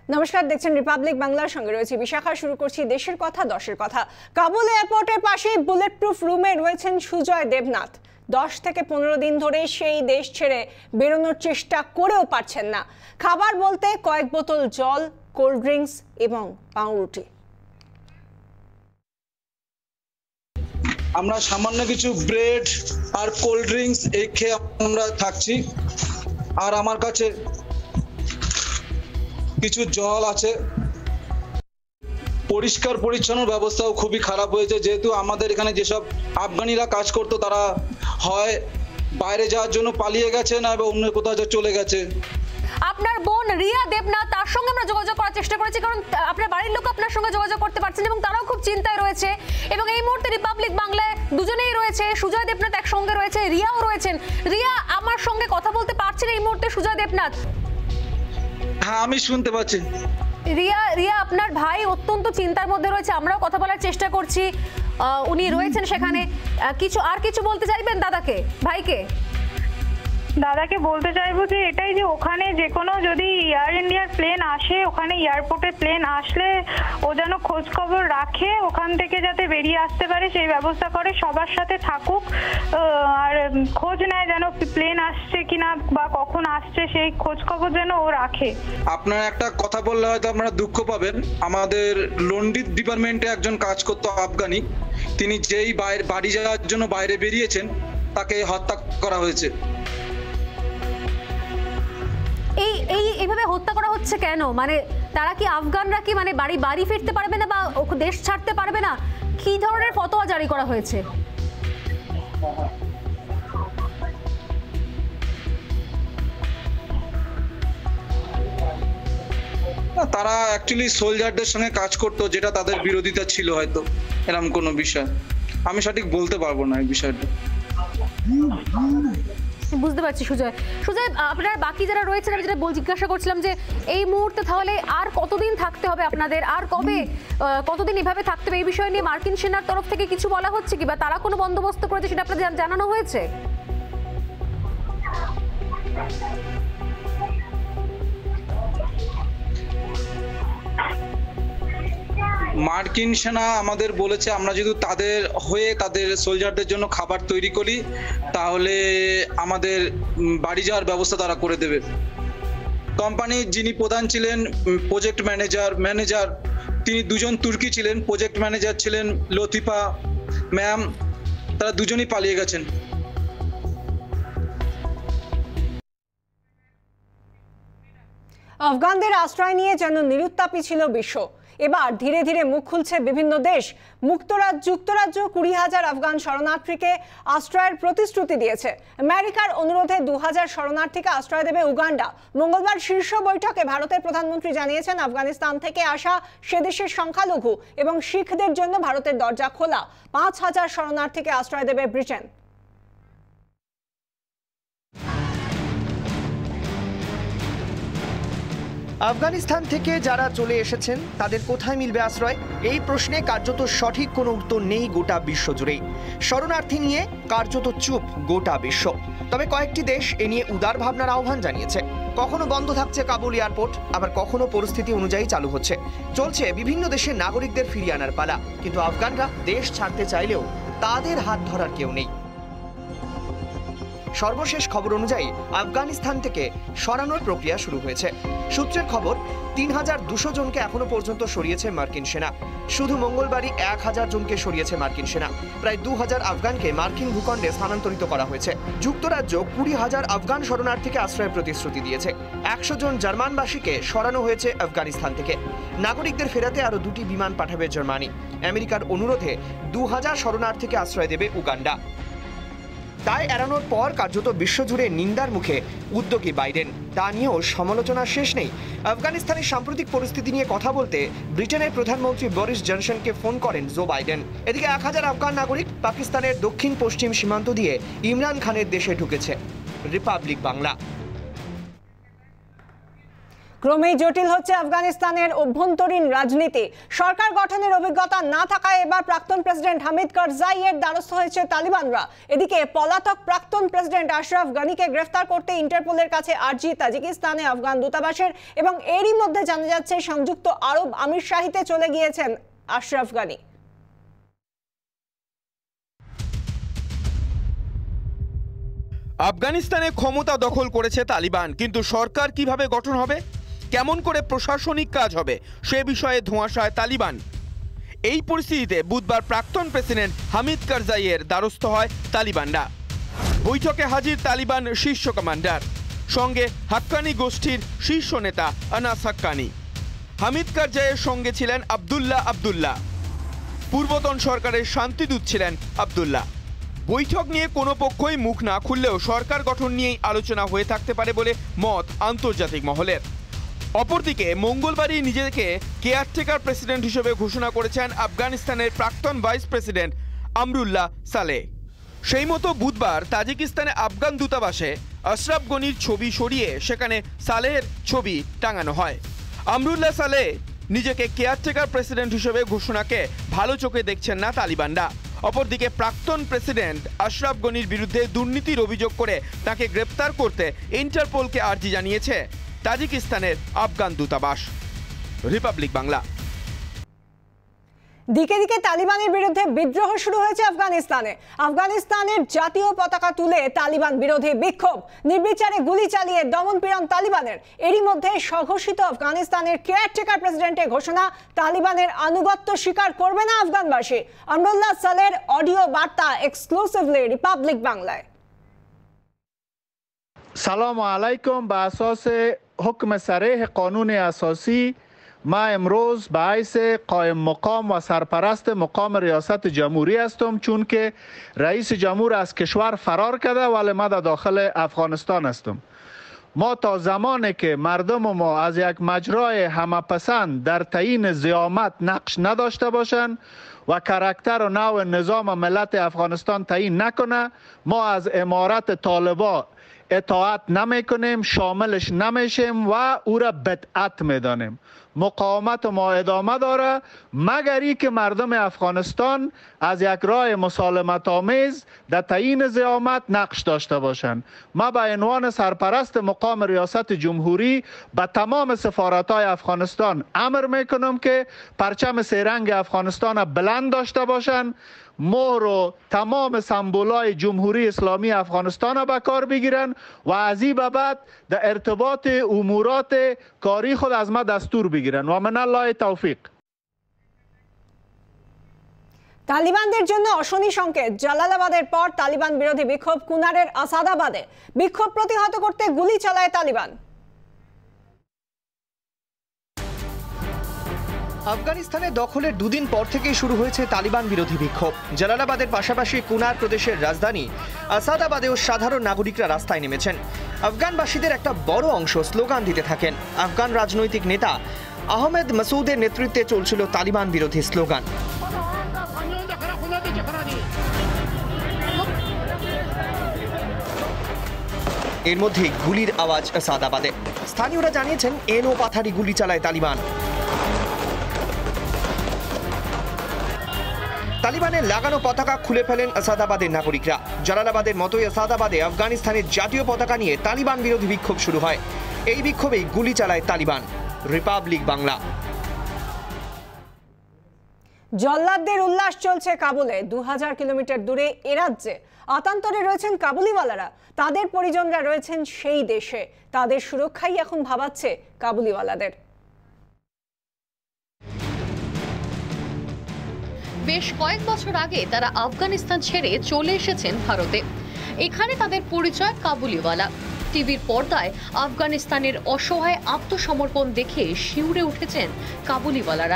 নমস্কার, দেখছেন রিপাবলিক বাংলার সঙ্গে রয়েছে বিশাখা। শুরু করছি দেশের কথা দশের কথা। কাবুল এয়ারপোর্টের পাশেই বুলেট প্রুফ রুমে রয়েছেন সুজয় দেবনাথ। 10 থেকে 15 দিন ধরে সেই দেশ ছেড়ে বেরোনোর চেষ্টা করেও পারছেন না। খাবার বলতে কয়েক বোতল জল, কোল্ড ড্রিঙ্কস এবং পাউরুটি। আমরা সামান্য কিছু ব্রেড আর কোল্ড ড্রিঙ্কস এই খেয়ে আমরা থাকছি। আর আমার কাছে কিছু জল আছে। পরিষ্কার পরিচ্ছন্ন ব্যবস্থাও খুবই খারাপ হয়েছে, যেহেতু আমাদের এখানে যেসব আফগানিরা কাজ করতো তারা হয় বাইরে যাওয়ার জন্য পালিয়ে গেছে, না বা অন্য কোথাও চলে গেছে। আপনার বোন রিয়া দেবনাথ, তার সঙ্গে আমরা যোগাযোগ করার চেষ্টা করেছি, কারণ আপনার বাড়ির লোক আপনার সঙ্গে যোগাযোগ করতে পারছেন এবং তারাও খুব চিন্তায় রয়েছে। এবং এই মুহূর্তে রিপাবলিক বাংলায় দুজনেই রয়েছে, সুজয় দেবনাথ একসঙ্গে রয়েছে, রিয়াও রয়েছেন। রিয়া আমার সঙ্গে কথা বলতে পারছেন এই মুহূর্তে সুজয় দেবনাথ? হ্যাঁ, আমি শুনতে পাচ্ছি। রিয়া আপনার ভাই অত্যন্ত চিন্তার মধ্যে রয়েছে, আমরাও কথা বলার চেষ্টা করছি, উনি রয়েছেন সেখানে। কিছু বলতে চাইবেন দাদাকে, ভাইকে? দাদাকে বলতে চাইবো যে এটাই, যে ওখানে যে কোনো যদি এয়ার ইন্ডিয়ার প্লেন আসে, ওখানে এয়ারপোর্টে প্লেন আসলে ও যেন খোঁজ খবর রাখে, ওখান থেকে যাতে বেরিয়ে আসতে পারে সেই ব্যবস্থা করে, সবার সাথে থাকুক আর খোঁজ নেয় যেন প্লেন আসছে কিনা বা কখন আসছে সেই খোঁজ খবর যেন ও রাখে। আপনারা একটা কথা বললে হয়তো আপনারা দুঃখ পাবেন, আমাদের লন্ড্রি ডিপার্টমেন্টে একজন কাজ করতো আফগানি, তিনি যেই বাড়ি যাওয়ার জন্য বাইরে বেরিয়েছেন তাকে হত্যা করা হয়েছে। এইভাবে হত্যা করা হচ্ছে কেন? মানে তারা কি আফগানরা কি মানে বাড়ি ফিরতে পারবে না বা দেশ ছাড়তে পারবে না? কি ধরনের ফতোয়া জারি করা হয়েছে? তারা অ্যাকচুয়ালি সোলজারদের সঙ্গে কাজ করতো, যেটা তাদের বিরোধিতা ছিল হয়তো, এরকম কোনো বিষয় আমি সঠিক বলতে পারবো না এই বিষয়টা। বুঝতে পারছি। সুজয়, আপনার বাকি যারা রয়েছেন, আমি যেটা জিজ্ঞাসা করছিলাম যে এই মুহূর্তে তাহলে আর কতদিন থাকতে হবে আপনাদের, আর কতদিন এভাবে থাকতে হবে, এই বিষয় নিয়ে মার্কিন সেনার তরফ থেকে কিছু বলা হচ্ছে কি বা তারা কোনো বন্দোবস্ত করেছে সেটা আপনাদের জানানো হয়েছে? মার্কিন সেনা আমাদের বলেছে আমরা যদি তাদের সোলজারদের জন্য খাবার তৈরি করি তাহলে আমাদের বাড়ি যাওয়ার ব্যবস্থা তারা করে দেবে। কোম্পানির যিনি প্রধান ছিলেন প্রজেক্ট ম্যানেজার তিনি দুজন তুর্কি ছিলেন, প্রজেক্ট ম্যানেজার ছিলেন লতিফা ম্যাম, তারা দুজনই পালিয়ে গেছেন। আফগানদের আশ্রয় নিয়ে যেন নিরুত্তাপী ছিল বিশ্ব। এবার ধীরে ধীরে মুখ খুলছে বিভিন্ন দেশ। যুক্তরাজ্য 20,000 আফগান শরণার্থীকে আশ্রয়ের প্রতিশ্রুতি দিয়েছে। আমেরিকার অনুরোধে 2,000 শরণার্থীকে আশ্রয় দেবে উগান্ডা। মঙ্গলবার শীর্ষ বৈঠকে ভারতের প্রধানমন্ত্রী জানিয়েছেন আফগানিস্তান থেকে আসা সে দেশের সংখ্যালঘু এবং শিখদের জন্য ভারতের দরজা খোলা। 5,000 শরণার্থীকে আশ্রয় দেবে ব্রিটেন। আফগানিস্তান থেকে যারা চলে এসেছেন তাদের কোথায় মিলবে আশ্রয়, এই প্রশ্নে কার্যত সঠিক কোনো উত্তর নেই গোটা বিশ্ব জুড়েই। শরণার্থী নিয়ে কার্যত চুপ গোটা বিশ্ব। তবে কয়েকটি দেশ এ নিয়ে উদার ভাবনার আহ্বান জানিয়েছে। কখনো বন্ধ থাকছে কাবুল এয়ারপোর্ট, আবার কখনো পরিস্থিতি অনুযায়ী চালু হচ্ছে। চলছে বিভিন্ন দেশের নাগরিকদের ফিরিয়ে আনার পালা, কিন্তু আফগানরা দেশ ছাড়তে চাইলেও তাদের হাত ধরার কেউ নেই। সর্বশেষ খবর অনুযায়ী আফগানিস্তান থেকে সরানোর প্রক্রিয়া শুরু হয়েছে। সূত্রের খবর, 3,200 জনকে এখনো পর্যন্ত সরিয়েছে মার্কিন সেনা। শুধু মঙ্গলবারই 1,000 জনকে সরিয়েছে মার্কিন সেনা। প্রায় 2,000 আফগানকে মার্কিন ভূখণ্ডে স্থানান্তরিত করা হয়েছে। যুক্তরাজ্য 20,000 আফগান শরণার্থীকে আশ্রয়ের প্রতিশ্রুতি দিয়েছে। 100 জন জার্মানবাসীকে সরানো হয়েছে আফগানিস্তান থেকে। নাগরিকদের ফেরাতে আরও 2টি বিমান পাঠাবে জার্মানি। আমেরিকার অনুরোধে 2,000 শরণার্থীকে আশ্রয় দেবে উগান্ডা। তাই এড়ানোর পর কার্যত বিশ্বজুড়ে নিন্দার মুখে উদ্যোগী বাইডেন। তা নিয়েও সমালোচনার শেষ নেই। আফগানিস্তানের সাম্প্রতিক পরিস্থিতি নিয়ে কথা বলতে ব্রিটেনের প্রধানমন্ত্রী বরিস জনসনকে ফোন করেন জো বাইডেন। এদিকে 1,000 আফগান নাগরিক পাকিস্তানের দক্ষিণ পশ্চিম সীমান্ত দিয়ে ইমরান খানের দেশে ঢুকেছে। রিপাবলিক বাংলা। ক্রমেই জটিল হচ্ছে আফগানিস্তানের অভ্যন্তরীণ রাজনীতি। সরকার গঠনের অভিজ্ঞতা না থাকায় এবার প্রাক্তন প্রেসিডেন্ট হামিদ কারজাইয়ের দ্বারস্থ হয়েছে তালিবানরা। এদিকে পলাতক প্রাক্তন প্রেসিডেন্ট আশরাফ গানিকে গ্রেফতার করতে ইন্টারপোলের কাছে আর্জি তাজিকিস্তানে আফগান দূতাবাসের, এবং এরই মধ্যে জানা যাচ্ছে সংযুক্ত আরব আমিরশাহিতে চলে গিয়েছেন আশরাফ গানি। আফগানিস্তানে ক্ষমতা দখল করেছে তালিবান, কিন্তু সরকার কিভাবে গঠন হবে, কেমন করে প্রশাসনিক কাজ হবে সে বিষয়ে ধোঁয়াশায় তালিবান। এই পরিস্থিতিতে বুধবার প্রাক্তন প্রেসিডেন্ট হামিদ কারজাইয়ের দ্বারস্থ হয় তালিবানরা। বৈঠকে হাজির তালিবান শীর্ষ কমান্ডার, সঙ্গে হাক্কানি গোষ্ঠীর শীর্ষ নেতা আনাস হাক্কানি। হামিদ কারজাইয়ের সঙ্গে ছিলেন আবদুল্লাহ, পূর্বতন সরকারের শান্তিদূত ছিলেন আবদুল্লাহ। বৈঠক নিয়ে কোনো পক্ষই মুখ না খুললেও সরকার গঠন নিয়েই আলোচনা হয়ে থাকতে পারে বলে মত আন্তর্জাতিক মহলের। অপরদিকে মঙ্গলবারই নিজেকে কেয়ারটেকার প্রেসিডেন্ট হিসেবে ঘোষণা করেছেন আফগানিস্তানের প্রাক্তন ভাইস প্রেসিডেন্ট আমরুল্লাহ সালেহ। সেই মতো বুধবার তাজিকিস্তানে আফগান দূতাবাসে আশরাফ গনির ছবি সরিয়ে সেখানে সালেহের ছবি টাঙানো হয়। আমরুল্লাহ সালেহ নিজেকে কেয়ারটেকার প্রেসিডেন্ট হিসেবে ঘোষণাকে ভালো চোখে দেখছেন না তালিবানরা। অপরদিকে প্রাক্তন প্রেসিডেন্ট আশরাফ গনির বিরুদ্ধে দুর্নীতির অভিযোগ করে তাকে গ্রেপ্তার করতে ইন্টারপোলকে আর্জি জানিয়েছে তাজিকিস্তানের আফগান দূতাবাস। রিপাবলিক বাংলা। দিকে দিকে তালিবানের বিরুদ্ধে বিদ্রোহ শুরু হয়েছে আফগানিস্তানের জাতীয় পতাকা তুলে তালিবান বিরোধী বিক্ষোভ, নির্বিচারে গুলি চালিয়ে দমনপীড়ন তালিবানের। এরই মধ্যে স্বঘোষিত আফগানিস্তানের কেয়ারটেকার প্রেসিডেন্টের ঘোষণা, তালিবানের আনুগত্য স্বীকার করবে না আফগানবাসী। আমরুল্লাহ সালেহর অডিও বার্তা এক্সক্লুসিভলি রিপাবলিক বাংলায়। سلام علیکم. به اساس حکم صریح قانون اساسی ما امروز به حیث قائم مقام و سرپرست مقام ریاست جمهوری هستم، چون که رئیس جمهور از کشور فرار کرده ولی ما در داخل افغانستان هستم. ما تا زمانی که مردم ما از یک مجرای همپسند در تعیین زعامت نقش نداشته باشند و کاراکتر و نوع نظام ملت افغانستان تعیین نکنه، ما از امارت طالبان اطاعت نمیکنیم، شاملش نمیشیم و او را بدعت میدانیم. مقاومت ما ادامه داره مگر ای که مردم افغانستان از یک راه مسالمت آمیز در تعیین زعامت نقش داشته باشند. ما به عنوان سرپرست مقام ریاست جمهوری به تمام سفارت‌های افغانستان امر میکنم که پرچم سه‌رنگ افغانستان بلند داشته باشند، مهر و تمام سمبولای جمهوری اسلامی افغانستان به کار بگیرن و از این به بعد در ارتباط امورات کاری خود از ما دستور بگیرن و من الله توفیق। তালিবানদের জন্য অশনি সংকেত, জালালাবাদের পর তালিবান বিরোধী বিক্ষোভ কুনারের আসাদাবাদে। বিক্ষোভ প্রতিহত করতে গুলি চালায় তালিবান। আফগানিস্তানে দখলের দুদিন পর থেকেই শুরু হয়েছে তালিবান বিরোধী বিক্ষোভ। জালালাবাদের পাশাপাশি কুনার প্রদেশের রাজধানী আসাদাবাদেও সাধারণ নাগরিকরা রাস্তায় নেমেছেন। আফগানবাসীদের একটা বড় অংশ স্লোগান দিতে থাকেন। আফগান রাজনৈতিক নেতা আহমেদ মাসুদের নেতৃত্বে চলছিল তালিবান বিরোধী স্লোগান। এর মধ্যে গুলির আওয়াজ আসাদাবাদে। স্থানীয়রা জানিয়েছেন এলো পাথারি গুলি চালায় তালিবান। তালিবানের লাগানো পতাকা খুলে ফেলেন আসাদাবাদের নাগরিকরা। জালালাবাদের মতোই আসাদাবাদে আফগানিস্তানের জাতীয় পতাকা নিয়ে তালিবান বিরোধী বিক্ষোভ শুরু হয়। এই বিক্ষোভেই গুলি চালায় তালিবান। রিপাবলিক বাংলা। জল্লাদদের উল্লাস চলছে কাবুলে। 2000 কিলোমিটার দূরে এ রাজ্যে আতান্তরে রয়েছেন কাবুলিওয়ালারা, তাদের পরিজনরা রয়েছেন সেই দেশে। তাদের সুরক্ষাই এখন ভাবাচ্ছে কাবুলিওয়ালাদের। বেশ কয়েক বছর আগে তারা আফগানিস্তান ছেড়ে চলে এসেছেন ভারতে। এখানে তাদের পরিচয় কাবুলিওয়ালা। টিভির পর্দায় আফগানিস্তানের অসহায় আত্মসমর্পণ দেখে শিউরে উঠেছেন কাবুলিওয়ালারা।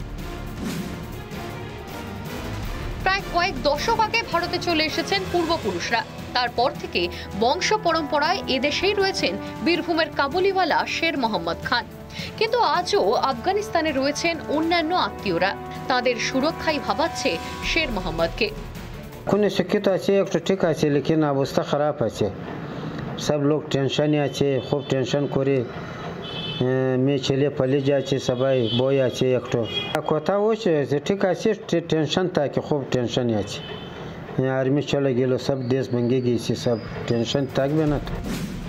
প্রায় কয়েক দশক আগে ভারতে চলে এসেছেন পূর্বপুরুষরা। তারপর থেকে বংশ পরম্পরায় এদেশেই রয়েছেন বীরভূমের কাবুলিওয়ালা শের মোহাম্মদ খান। কিন্তু আজও আফগানিস্তানে রয়েছেন অন্যান্য আত্মীয়রা। তাদের সুরক্ষাই ভাবাচ্ছে শের মোহাম্মদকে। খুনে শিক্ষিত আছে, একটু ঠিক আছে, লেকিন অবস্থা খারাপ আছে। সব লোক টেনশনে আছে, খুব টেনশন করে মেয়ে ছেলে পালিয়ে যাচ্ছে, সবাই বই আছে একটু কথা হচ্ছে, ঠিক আছে, টেনশন থাকে, খুব টেনশন আছে। আর্মি চলে গেল, সব দেশ ভেঙে গিয়েছে, সব টেনশন থাকবে না তো।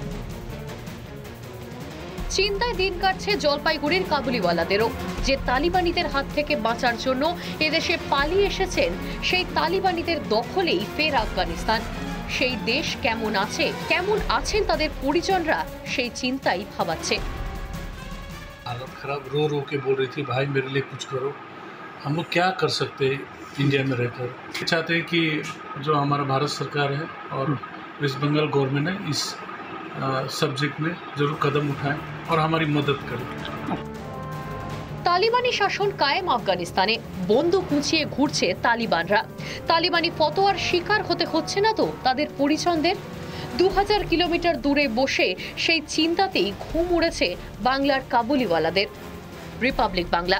চিন্তায় দিন কাটছে জলপাইগুড়ির কাবুলিওয়ালাদেরও, যে তালিবানিদের হাত থেকে বাঁচার জন্য এদেশে পালিয়ে এসেছেন। সেই তালিবানিদের দখলেই ফের আফগানিস্তান। সেই দেশ কেমন আছে, কেমন আছেন তাদের পরিজনরা, সেই চিন্তাই ভাবাচ্ছে। हालत खराब, रो रो के बोल रही थी भाई मेरे लिए कुछ करो। हम लोग क्या कर सकते हैं इंडिया में रहकर। चाहते हैं कि जो हमारा भारत सरकार है और वेस्ट बंगाल गवर्नमेंट है इस सब्जेक्ट में जरूर कदम उठाएं और हमारी मदद करें। তালিবানি শাসন কায়েম আফগানিস্তানে, বন্দুক মুছিয়ে ঘুরছে তালিবানরা। তালিবানি ফতোয়ার শিকার হতে হচ্ছে না তো তাদের পরিজনদের? 2000 কিলোমিটার দূরে বসে সেই চিন্তাতেই ঘুম উড়েছে বাংলার কাবুলিওয়ালাদের। রিপাবলিক বাংলা।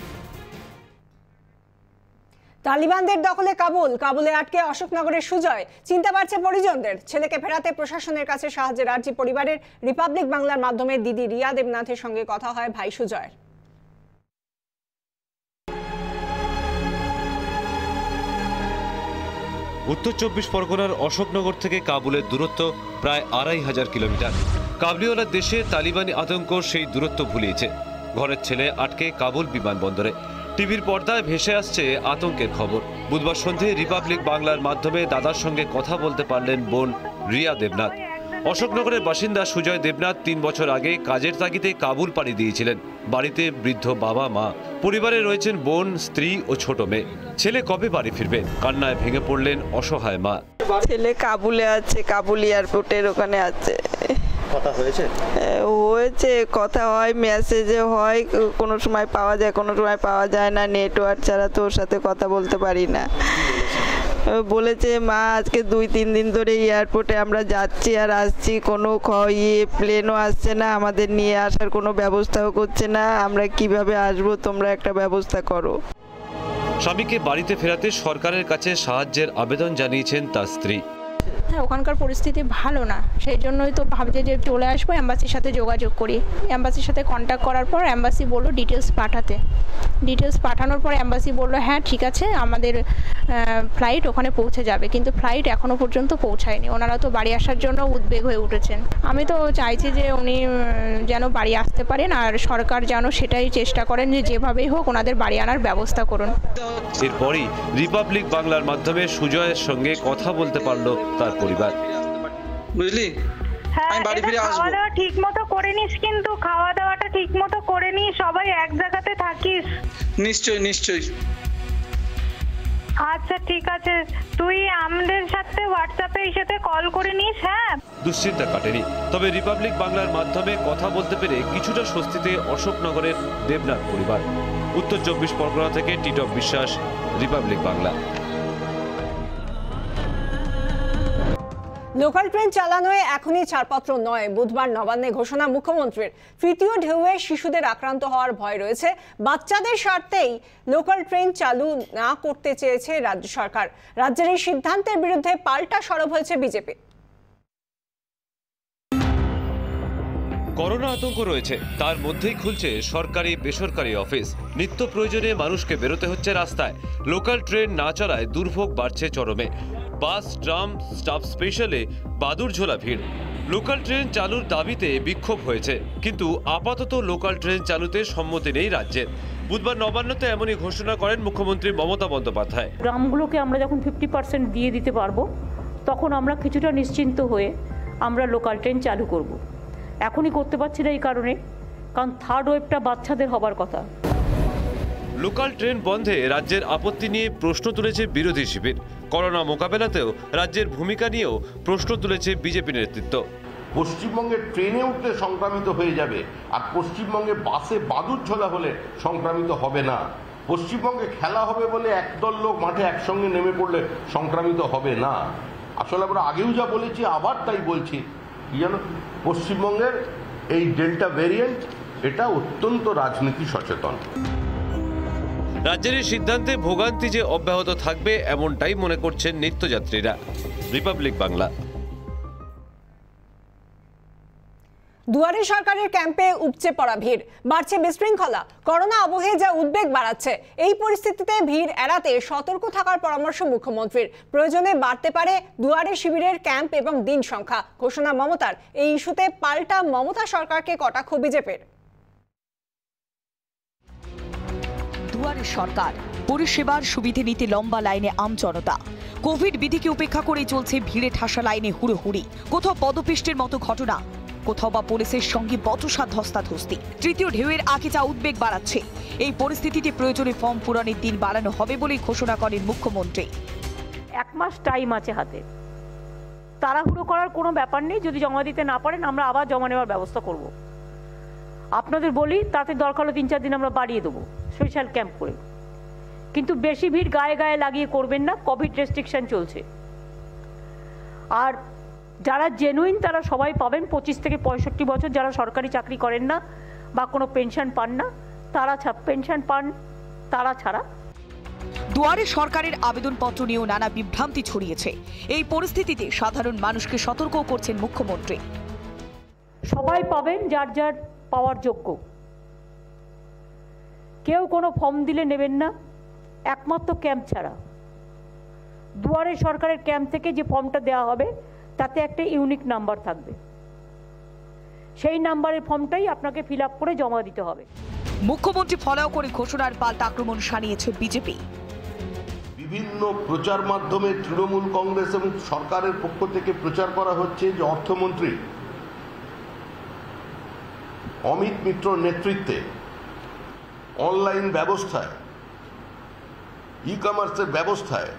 তালিবানদের দখলে কাবুলে আটকে অশোকনগরের সুজয়। চিন্তা বাড়ছে পরিজনদের। ছেলেকে ফেরাতে প্রশাসনের কাছে সাহায্যের আর্জি পরিবারের। রিপাবলিক বাংলার মাধ্যমে দিদি রিয়া দেবনাথের সঙ্গে কথা হয় ভাই সুজয়ের। উত্তর 24 পরগনার অশোকনগর থেকে কাবুলের দূরত্ব প্রায় 2500 কিলোমিটার। কাবুলিওয়ালা দেশে তালিবানি আতঙ্ক সেই দূরত্ব ভুলিয়েছে। ঘরের ছেলে আটকে কাবুল বিমানবন্দরে। টিভির পর্দায় ভেসে আসছে আতঙ্কের খবর। বুধবার সন্ধে রিপাবলিক বাংলার মাধ্যমে দাদার সঙ্গে কথা বলতে পারলেন বোন রিয়া দেবনাথ। অশোকনগরের বাসিন্দা সুজয় দেবনাথ 3 বছর আগে কাজের তাগিদে কাবুল পাড়ি দিয়েছিলেন। বাড়িতে বৃদ্ধ বাবা মা, পরিবারে রয়েছেন বোন, স্ত্রী ও ছোট মেয়ে। ছেলে কবে বাড়ি ফিরবে, কান্নায় ভেঙে পড়লেন অসহায় মা। ছেলে কাবুলে আছে, কাবুল এয়ারপোর্টের ওখানে আছে। কথা হয়েছে? হয়েছে, কথা হয়, মেসেজে হয়, কোনো সময় পাওয়া যায়, কোনো সময় পাওয়া যায় না। নেটওয়ার্ক ছাড়া তো ওর সাথে কথা বলতে পারি না। বলেছে মা আজকে 2-3 দিন ধরে এয়ারপোর্টে আমরা যাচ্ছি আর আসছি, কোনো প্লেনও আসছে না, আমাদের নিয়ে আসার কোনো ব্যবস্থাও করছে না, আমরা কিভাবে আসবো, তোমরা একটা ব্যবস্থা করো। স্বামীকে বাড়িতে ফেরাতে সরকারের কাছে সাহায্যের আবেদন জানিয়েছেন তার স্ত্রী। হ্যাঁ, ওখানকার পরিস্থিতি ভালো না, সেই জন্যই তো ভাবছি যে চলে আসবো, অ্যাম্বাসির সাথে যোগাযোগ করি। অ্যাম্বাসির সাথে কন্ট্যাক্ট করার পর অ্যাম্বাসি বললো ডিটেলস পাঠাতে। ডিটেলস পাঠানোর পর অ্যাম্বাসি বললো হ্যাঁ ঠিক আছে, আমাদের ফ্লাইট ওখানে পৌঁছে যাবে, কিন্তু ফ্লাইট এখনও পর্যন্ত পৌঁছায়নি। ওনারা তো বাড়ি আসার জন্য উদ্বেগ হয়ে উঠেছেন। আমি তো চাইছি যে উনি যেন বাড়ি আসতে পারেন, আর সরকার যেন সেটাই চেষ্টা করেন যে যেভাবেই হোক ওনাদের বাড়ি আনার ব্যবস্থা করুন। এরপরই রিপাবলিক বাংলার মাধ্যমে সুজয়ের সঙ্গে কথা বলতে পারল তার পরিবার। বুঝলি, হ্যাঁ, খাওয়া দাওয়া ঠিক মতো করে নিস, কিন্তু খাওয়া দাওয়াটা ঠিক মতো করে নিস, সবাই এক জায়গাতে থাকিস। নিশ্চয়ই নিশ্চয়ই। আচ্ছা ঠিক আছে, তুই আমাদের সাথে হোয়াটসঅ্যাপে এই সাথে কল করে নিস। হ্যাঁ, দুশ্চিন্তা কাটেনি, তবে রিপাবলিক বাংলার মাধ্যমে কথা বলতে পেরে কিছুটা স্বস্তিতে অশোকনগরের দেবনাথ পরিবার। উত্তর 24 পরগনা থেকে টিটপ Biswas, Republic Bangla. Local train চালানোয় এখনই ছাড়পত্র নয়, বুধবার নবান্নে ঘোষণা মুখ্যমন্ত্রীর। তৃতীয় ঢেউয়ে শিশুদের আক্রান্ত হওয়ার ভয় রয়েছে। বাচ্চাদের স্বার্থেই লোকাল ট্রেন চালু না করতে চেয়েছে রাজ্য সরকার। রাজ্যের এই সিদ্ধান্তের বিরুদ্ধে পাল্টা সরব হয়েছে বিজেপি। করোনা আতঙ্ক রয়েছে, তার মধ্যেই খুলছে সরকারি বেসরকারি অফিস। নিত্য প্রয়োজনে মানুষকে বেরোতে হচ্ছে রাস্তায়। লোকাল ট্রেন না চলায় দুর্ভোগ বাড়ছে চরমে। বাস, ট্রাম, স্টাফ স্পেশালে বাদুড়ঝোলা ভিড়। লোকাল ট্রেন চালুর দাবিতে বিক্ষোভ হয়েছে, কিন্তু আপাতত লোকাল ট্রেন চালুতে সম্মতি নেই রাজ্যের। বুধবার নবান্নতে এমনই ঘোষণা করেন মুখ্যমন্ত্রী মমতা বন্দ্যোপাধ্যায়। গ্রামগুলোকে আমরা যখন 50% দিয়ে দিতে পারবো, তখন আমরা কিছুটা নিশ্চিন্ত হয়ে আমরা লোকাল ট্রেন চালু করব। এখনই করতে পারছি না এই কারণে, কারণ থার্ড ওয়েভটা বাচ্চাদের হবার কথা। লোকাল ট্রেন বন্ধে রাজ্যের আপত্তি নিয়ে প্রশ্ন তুলেছে বিরোধী শিবির। করোনা মোকাবেলাতেও রাজ্যের ভূমিকা নিয়েও প্রশ্ন তুলেছে বিজেপি নেতৃত্ব। পশ্চিমবঙ্গে ট্রেনে উঠলে সংক্রামিত হয়ে যাবে, আর পশ্চিমবঙ্গে বাসে বাদুড়ঝোলা হলে সংক্রামিত হবে না। পশ্চিমবঙ্গে খেলা হবে বলে একদল লোক মাঠে একসঙ্গে নেমে পড়লে সংক্রামিত হবে না। আসলে আমরা আগেও যা বলেছি আবার তাই বলছি, কি জানো, পশ্চিমবঙ্গের এই ডেল্টা ভ্যারিয়েন্ট এটা অত্যন্ত রাজনীতি সচেতন। রাজ্যের এই সিদ্ধান্তে ভোগান্তি যে অব্যাহত থাকবে এমনটাই মনে করছেন নিত্যযাত্রীরা। রিপাবলিক বাংলা। দুয়ারে সরকারের ক্যাম্পে উপচে পড়া ভিড়, বাড়ছে বিশৃঙ্খলা। করোনা আবহে যা উদ্বেগ বাড়াচ্ছে, এই পরিস্থিতিতে ভিড় এড়াতে সতর্ক থাকার পরামর্শ মুখ্যমন্ত্রীর। প্রয়োজনে বাড়তে পারে দুয়ারে শিবিরের ক্যাম্প এবং দিন সংখ্যা। ঘোষণা মমতার। এই ইস্যুতে পাল্টা মমতা সরকারকে কটাক্ষ বিজেপির। দুয়ারে সরকার, পরিষেবার সুবিধে নিতে লম্বা লাইনে আমজনতা। কোভিড বিধিকে উপেক্ষা করে চলছে ভিড়ে ঠাসা লাইনে হুড়োহুড়ি। কোথাও পদপিষ্টের মতো ঘটনা, কোথাও বা পুলিশের সঙ্গে বচসা ধস্তাধস্তি। তৃতীয় ঢেউয়ের আগে যা উদ্বেগ বাড়াচ্ছে, এই পরিস্থিতিতে প্রয়োজনে ফর্ম পূরণের দিন বাড়ানো হবে বলে ঘোষণা করেন মুখ্যমন্ত্রী। 1 মাস টাইম আছে হাতে, তাড়াহুড়ো করার কোনো ব্যাপার নেই। যদি জমা দিতে না পারেন আমরা আবার জমা নেওয়ার ব্যবস্থা করব। আপনাদের বলি, তাতে দরকার হলে 3-4 দিন আমরা বাড়িয়ে দেবো স্পেশাল ক্যাম্প করে। কিন্তু বেশি ভিড় গায়ে গায়ে লাগিয়ে করবেন না, কোভিড রেস্ট্রিকশন চলছে। আর যারা জেনুইন তারা সবাই পাবেন। 25 থেকে 65 বছর যারা সরকারি চাকরি করেন না বা কোনো পেনশন পান না, তারা পেনশন পান তারা ছাড়া। দুয়ারে সরকারের আবেদনপত্র নিয়েও নানা বিভ্রান্তি ছড়িয়েছে। এই পরিস্থিতিতে সাধারণ মানুষকে সতর্ক করছেন মুখ্যমন্ত্রী। সবাই পাবেন যার যার পাওয়ার যোগ্য। কেউ কোনো ফর্ম দিলে নেবেন না, একমাত্র ক্যাম্প ছাড়া। দুয়ারে সরকারের ক্যাম্প থেকে যে ফর্মটা দেওয়া হবে তাতে একটা ইউনিক নাম্বার থাকবে, সেই নাম্বারের ফর্মটাই আপনাকে ফিল আপ করে জমা দিতে হবে। মুখ্যমন্ত্রী ফলাও করে ঘোষণার পাল্টা আক্রমণ শানিয়েছে বিজেপি। বিভিন্ন প্রচার মাধ্যমে তৃণমূল কংগ্রেস এবং সরকারের পক্ষ থেকে প্রচার করা হচ্ছে যে অর্থমন্ত্রী অমিত মিত্রর নেতৃত্বে অনলাইন ব্যবস্থায়, ই কমার্সের ব্যবস্থায়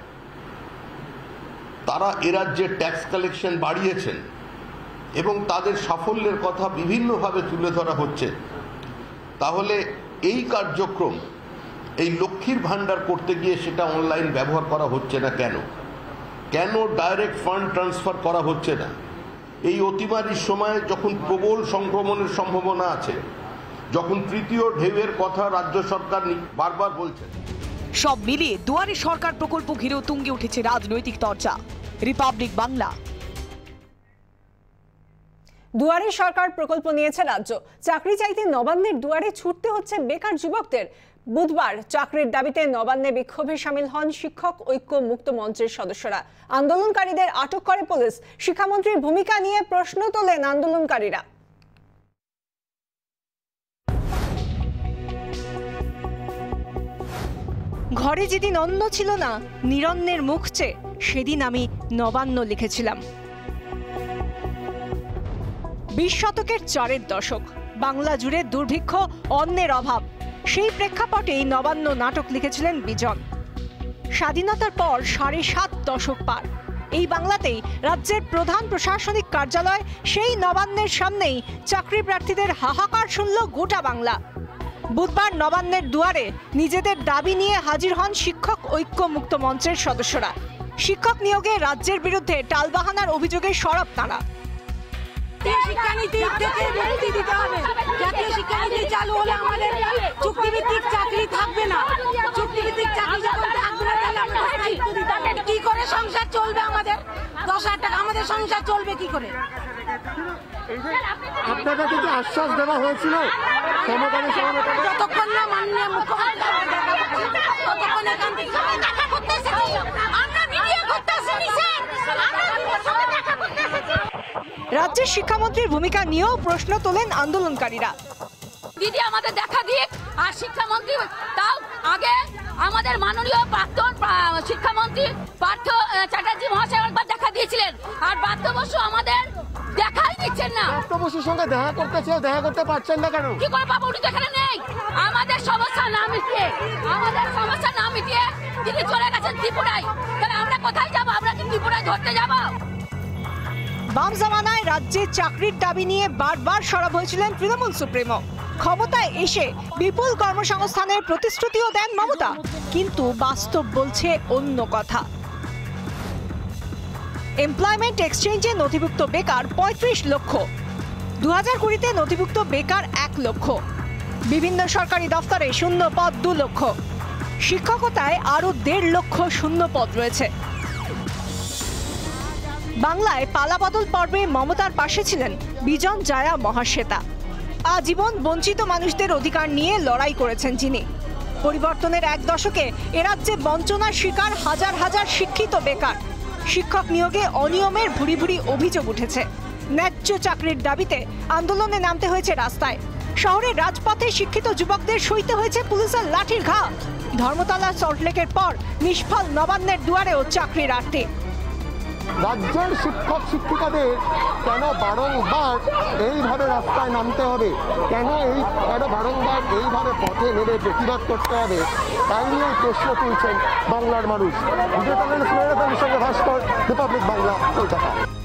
তারা এ রাজ্যে ট্যাক্স কালেকশন বাড়িয়েছেন এবং তাদের সাফল্যের কথা বিভিন্নভাবে তুলে ধরা হচ্ছে। তাহলে এই কার্যক্রম, এই লক্ষ্মীর ভাণ্ডার করতে গিয়ে সেটা অনলাইন ব্যবহার করা হচ্ছে না কেন? কেন ডাইরেক্ট ফান্ড ট্রান্সফার করা হচ্ছে না? এই অতিমারির সময়ে যখন প্রবল সংক্রমণের সম্ভাবনা আছে, যখন তৃতীয় ঢেউয়ের কথা রাজ্য সরকার বারবার বলছে। সব মিলিয়ে দুয়ারে সরকার প্রকল্প ঘিরেও তুঙ্গে উঠেছে রাজনৈতিক চর্চা। রিপাবলিক বাংলা। দুয়ারে সরকার প্রকল্প নিয়েছে রাজ্য। চাকরি চাইতে নবান্নের দুয়ারে ছুটতে হচ্ছে বেকার যুবকদের। বুধবার চাকরির দাবিতে নবান্নে বিক্ষোভে সামিল হন শিক্ষক ঐক্য মুক্ত মঞ্চের সদস্যরা। আন্দোলনকারীদের আটক করে পুলিশ। শিক্ষামন্ত্রীর ভূমিকা নিয়ে প্রশ্ন তোলেন আন্দোলনকারীরা। ঘরে যেদিন অন্ন ছিল না, নিরন্নের মুখ চেয়ে সেদিন আমি নবান্ন লিখেছিলাম। 20 শতকের 4-এর দশক, বাংলা জুড়ে দুর্ভিক্ষ, অন্নের অভাব। সেই প্রেক্ষাপটেই নবান্ন নাটক লিখেছিলেন বিজন। স্বাধীনতার পর 7.5 দশক পার। এই বাংলাতেই রাজ্যের প্রধান প্রশাসনিক কার্যালয় সেই নবান্নের সামনেই চাকরি প্রার্থীদের হাহাকার শুনল গোটা বাংলা। বুধবার নবান্নের দুয়ারে নিজেদের দাবি নিয়ে হাজির হন শিক্ষক ঐক্য মুক্ত মঞ্চের সদস্যরা। শিক্ষক নিয়োগে রাজ্যের বিরুদ্ধে টালবাহানার অভিযোগে সরব তাঁরা। শিক্ষানীতি থেকে মুক্তি দিতে হবে। জাতীয় শিক্ষানীতি চালু হলে আমাদের চুক্তিভিত্তিক চাকরি থাকবে না। চুক্তিভিত্তিক চাকরি যখন থাকবে না, তাহলে আমরা দায়িত্ব দিতে হবে। কি করে সংসার চলবে আমাদের? 10,000 টাকা আমাদের সংসার চলবে কি করে? আপনাদের কি আশ্বাস দেওয়া হয়েছিল যতক্ষণ না মাননীয় মুখ্যমন্ত্রী ততক্ষণ এখান থেকে দেখা করতে এসেছি। আমরা মিডিয়া করতে এসেছি। রাজ্যের শিক্ষামন্ত্রীর ভূমিকা নিয়েও প্রশ্ন তোলেন আন্দোলনকারীরা। দিদি আমাদের দেখা দিক, আর শিক্ষামন্ত্রী তাও আগে আমাদের মাননীয় প্রাক্তন শিক্ষামন্ত্রী পার্থ চ্যাটার্জি মহাশয় একবার দেখা দিয়েছিলেন, আর বাধ্য বসু আমাদের দেখাই দিচ্ছেন না। পার্থ বসুর সঙ্গে দেখা করতে পারছেন না কেন? কি করে পাবো? উনি তো এখানে নেই। আমাদের সমস্যা না মিটিয়ে তিনি চলে গেছেন ত্রিপুরায়। তাহলে আমরা কোথায় যাবো? আমরা কি ত্রিপুরায় ধরতে যাবো? বাম জামানায় রাজ্যে চাকরির দাবি নিয়ে বারবার সরব হয়েছিলেন তৃণমূল সুপ্রিমো। ক্ষমতায় এসে বিপুল কর্মসংস্থানের প্রতিশ্রুতিও দেন মমতা, কিন্তু বাস্তব বলছে অন্য কথা। এমপ্লয়মেন্ট এক্সচেঞ্জে নথিভুক্ত বেকার 35 লক্ষ। 2020-তে নথিভুক্ত বেকার 1 লক্ষ। বিভিন্ন সরকারি দফতরে শূন্য পদ 2 লক্ষ। শিক্ষকতায় আরো 1.5 লক্ষ শূন্য পদ রয়েছে। বাংলায় পালাবদল পর্বে মমতার পাশে ছিলেন বিজন জায়া মহাশ্বেতা। আজীবন বঞ্চিত মানুষদের অধিকার নিয়ে লড়াই করেছেন যিনি। পরিবর্তনের এক দশকে এরাজ্যে বঞ্চনার শিকার হাজার হাজার শিক্ষিত বেকার। শিক্ষক নিয়োগে অনিয়মের ভুরি ভুরি অভিযোগ উঠেছে। ন্যায্য চাকরির দাবিতে আন্দোলনে নামতে হয়েছে রাস্তায়। শহরের রাজপথে শিক্ষিত যুবকদের সইতে হয়েছে পুলিশের লাঠির ঘা। ধর্মতলা সল্টলেকের পর নিষ্ফল নবান্নের দুয়ারেও চাকরির আর্তি। রাজ্যের শিক্ষক শিক্ষিকাদের কেন বারংবার এইভাবে রাস্তায় নামতে হবে, কেন বারংবার এইভাবে পথে নেমে প্রতিবাদ করতে হবে, তাই নিয়ে প্রশ্ন তুলছেন বাংলার মানুষ। ভিডিও সঙ্গে ভাস্কর, রিপাবলিক বাংলা, কলকাতা।